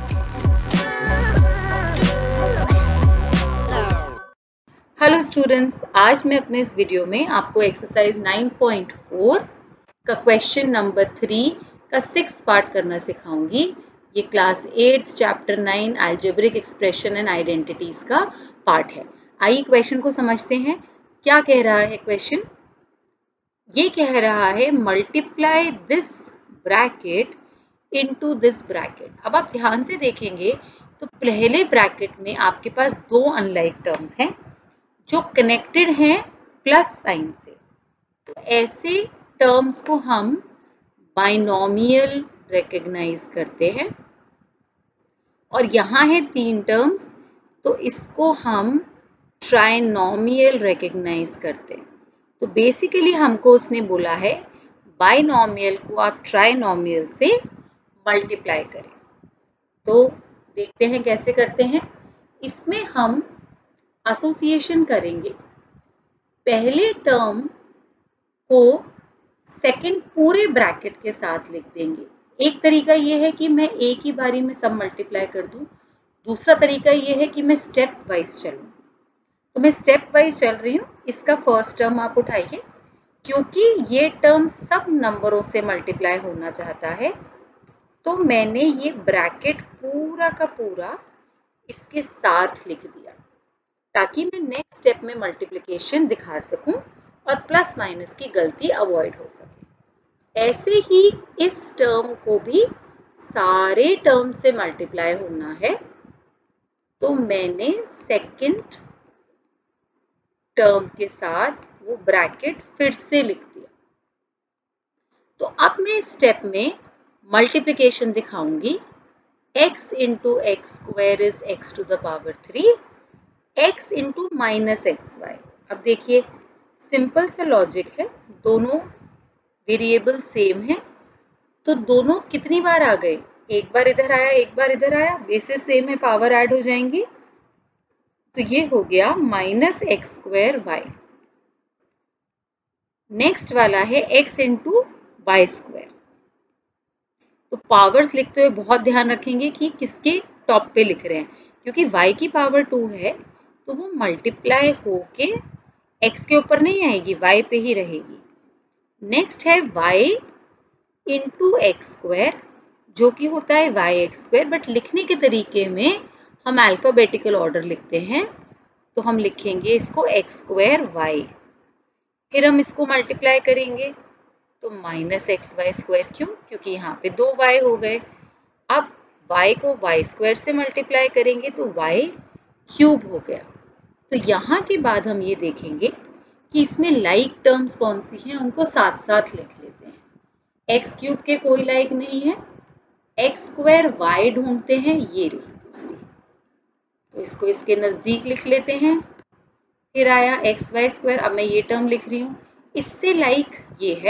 Hello students, आज मैं अपने इस वीडियो में आपको एक्सरसाइज 9.4 का क्वेश्चन नंबर 3 का 6th पार्ट करना सिखाऊंगी। ये class 8 chapter 9 algebraic expression and identities का पार्ट है। आइए क्वेश्चन को समझते हैं। क्या कह रहा है क्वेश्चन? ये कह रहा है multiply this bracket into this bracket. अब आप ध्यान से देखेंगे तो पहले ब्रैकेट में आपके पास दो अनलाइक टर्म्स हैं जो कनेक्टेड हैं प्लस साइन से। तो ऐसे टर्म्स को हम बाइनोमियल रिकॉग्नाइज करते हैं। और यहाँ है 3 टर्म्स, तो इसको हम ट्राइनोमियल रिकॉग्नाइज करते हैं। तो बेसिकली हमको उसने बोला है बाइनोमियल को आप ट्राइनोमियल से मल्टीप्लाई करें। तो देखते हैं कैसे करते हैं। इसमें हम एसोसिएशन करेंगे। पहले टर्म को सेकंड पूरे ब्रैकेट के साथ लिख देंगे। एक तरीका ये है कि मैं एक ही बारी में सब मल्टीप्लाई कर दूं। दूसरा तरीका ये है कि मैं स्टेप वाइज चलूं। तो मैं स्टेप वाइज चल रही हूँ। इसका फर्स्ट टर्म आप उठाइए, क्योंकि ये टर्म सब नंबरों से मल्टीप्लाई होना चाहता है, तो मैंने ये ब्रैकेट पूरा का पूरा इसके साथ लिख दिया ताकि मैं नेक्स्ट स्टेप में मल्टीप्लिकेशन दिखा सकूं और प्लस माइनस की गलती अवॉइड हो सके। ऐसे ही इस टर्म को भी सारे टर्म से मल्टीप्लाई होना है, तो मैंने सेकंड टर्म के साथ वो ब्रैकेट फिर से लिख दिया। तो अब मैं इस स्टेप में मल्टीप्लिकेशन दिखाऊंगी। x into x square is x to the power 3, x into minus x y. अब देखिए सिंपल सा लॉजिक है, दोनों वेरिएबल सेम है, तो दोनों कितनी बार आ गए? एक बार इधर आया, एक बार इधर आया, बेसिस सेम है, पावर ऐड हो जाएंगी। तो ये हो गया minus x square y. Next वाला है x इंटू वाई स्क्वायर। तो पावर्स लिखते हुए बहुत ध्यान रखेंगे कि किसके टॉप पे लिख रहे हैं, क्योंकि y की पावर 2 है तो वो मल्टीप्लाई होके x के ऊपर नहीं आएगी, y पे ही रहेगी। नेक्स्ट है y इंटू एक्स स्क्वायर, जो कि होता है वाई एक्स स्क्वायर, बट लिखने के तरीके में हम अल्फाबेटिकल ऑर्डर लिखते हैं, तो हम लिखेंगे इसको एक्स स्क्वायर वाई। फिर हम इसको मल्टीप्लाई करेंगे तो माइनस एक्स वाई स्क्वायर। क्यों? क्योंकि यहाँ पे 2 y हो गए। अब y को y स्क्वायर से मल्टीप्लाई करेंगे तो y क्यूब हो गया। तो यहाँ के बाद हम ये देखेंगे कि इसमें लाइक टर्म्स कौन सी हैं, उनको साथ साथ लिख लेते हैं। एक्स क्यूब के कोई लाइक नहीं है, एक्स स्क्वायर वाई ढूंढते हैं, ये रही दूसरी, तो इसको इसके नजदीक लिख लेते हैं। फिर आया एक्स वाई स्क्वायर, अब मैं ये टर्म लिख रही हूँ, इससे लाइक ये है,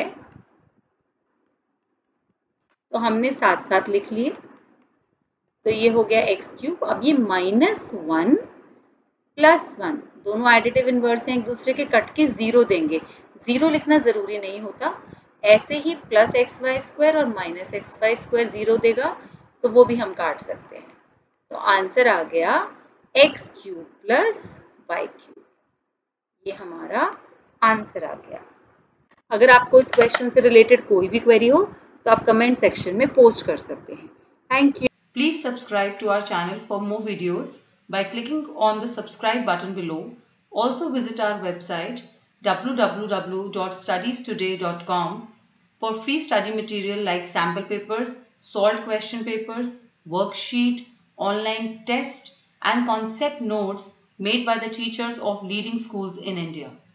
तो हमने साथ साथ लिख लिए। तो ये हो गया एक्स क्यूब। अब ये माइनस 1 प्लस 1, दोनों एडिटिव इनवर्स हैं, एक दूसरे के कट के 0 देंगे। 0 लिखना जरूरी नहीं होता, ऐसे ही प्लस एक्स वाई स्क्वायर और माइनस एक्स वाई स्क्वायर 0 देगा, तो वो भी हम काट सकते हैं। तो आंसर आ गया x cube plus y cube. ये हमारा आंसर आ गया। अगर आपको इस क्वेश्चन से रिलेटेड कोई भी क्वेरी हो तो आप कमेंट सेक्शन में पोस्ट कर सकते हैं। Thank you. Please subscribe to our channel for more videos by clicking on the subscribe button below. Also visit our website www.studiestoday.com for free study material like sample papers, solved question papers, worksheet, online test and concept notes made by the teachers of leading schools in India.